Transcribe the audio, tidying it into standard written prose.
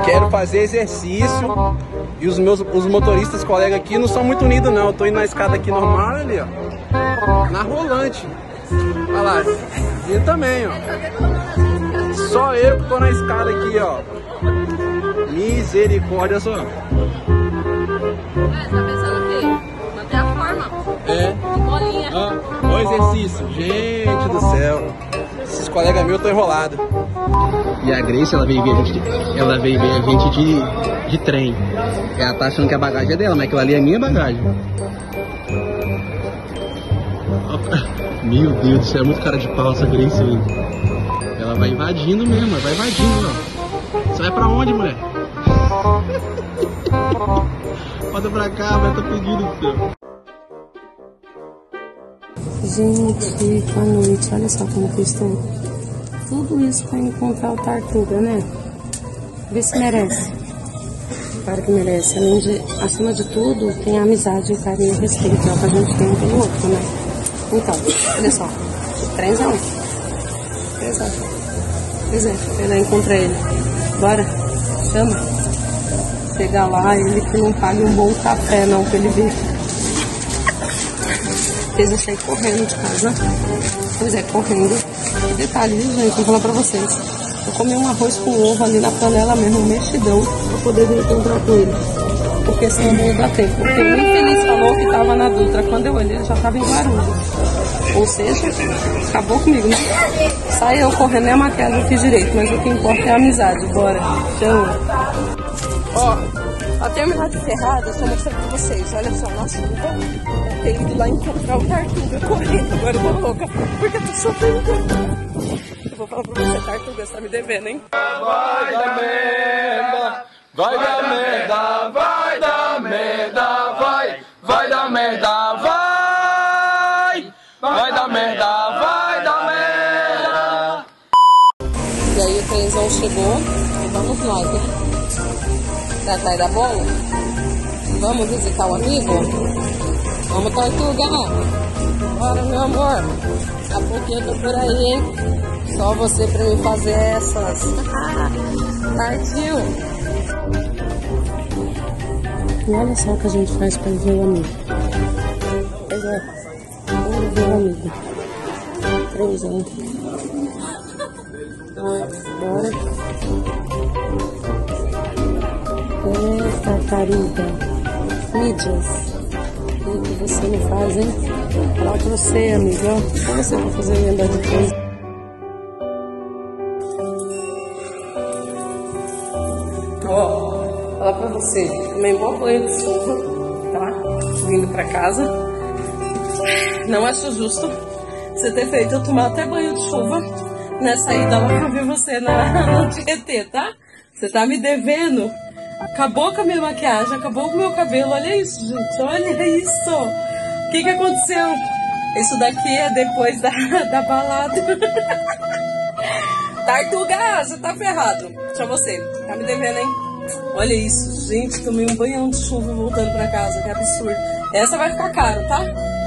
Quero fazer exercício. E os motoristas, colegas aqui, não são muito unidos não. Eu tô indo na escada aqui normal ali, ó. Na rolante. Olha lá. E também, ó. Só eu que tô na escada aqui, ó. Misericórdia, só. Tá pensando o quê? Manter a forma. É. Bolinha. Olha o exercício. Gente do céu. Esses colegas meus estão enrolados. E a Grace, ela veio ver a gente de trem. Ela tá achando que a bagagem é dela, mas aquilo ali é minha bagagem. Meu Deus do céu, é muito cara de pau essa Grace aí. Ela vai invadindo mesmo, vai invadindo, ó. Você vai pra onde, mulher? Bota pra cá, vai tá pedindo, filho. Gente, boa noite. Olha só como que eu estou. Tudo isso pra encontrar o Tartuga, né? Vê se merece. Claro que merece. Além de, acima de tudo, tem a amizade, o carinho e o respeito. É o que a gente tem um pelo outro, né? Então, olha só. Trenzão. Pois é, eu lá encontrei ele. Bora, chama. Chegar lá, ele que não pague um bom café, não, pra ele ver. Fez eu sair correndo de casa. Pois é, correndo. E detalhe, viu, gente? Vou falar pra vocês. Eu comi um arroz com ovo ali na panela mesmo, um mexidão, pra poder vir encontrar com ele. Porque senão não ia dar tempo. Porque o infeliz falou que tava na Dutra. Quando eu olhei, ele já tava em Guarulhos. Ou seja, acabou comigo, né? Saí eu correndo, nem a maquiagem eu fiz direito. Mas o que importa é a amizade. Bora, chama. Ó, a terminada ferrada, eu só mostrando pra vocês. Olha só, na chuva, eu tenho ido lá encontrar o Tartuga correndo. Agora eu tô louca, porque eu tô sofrendo. Eu vou falar pra você, Tartuga, você tá me devendo, hein? Vai dar merda, vai dar merda, vai dar merda, vai dar merda, vai dar merda, vai dar merda. E aí o trenzão chegou, e vamos nós, né? Pra trás da bola? Vamos visitar o amigo? Vamos, Tartuga! Bora, meu amor! Daqui a pouquinho eu tô por aí, hein? Só você pra me fazer essas. Partiu! E olha só o que a gente faz pra ver o amigo. Pois é, vamos ver o amigo. Trenzão. Bora. Tartaruga, mídias. O que você não faz, hein? Falar pra você, amigo, ó. Só você pra fazer eu andar de trem. Ó, falar pra você. Tomei um bom banho de chuva, tá? Vindo pra casa. Não acho justo você ter feito eu tomar até banho de chuva nessa ida lá pra ver você no Tietê, tá? Você tá me devendo. Acabou com a minha maquiagem, acabou com o meu cabelo. Olha isso, gente, olha isso. O que aconteceu? Isso daqui é depois da balada. Tartuga, você tá ferrado. Deixa você, tá me devendo, hein? Olha isso, gente, tomei um banhão de chuva voltando pra casa, que absurdo. Essa vai ficar cara, tá?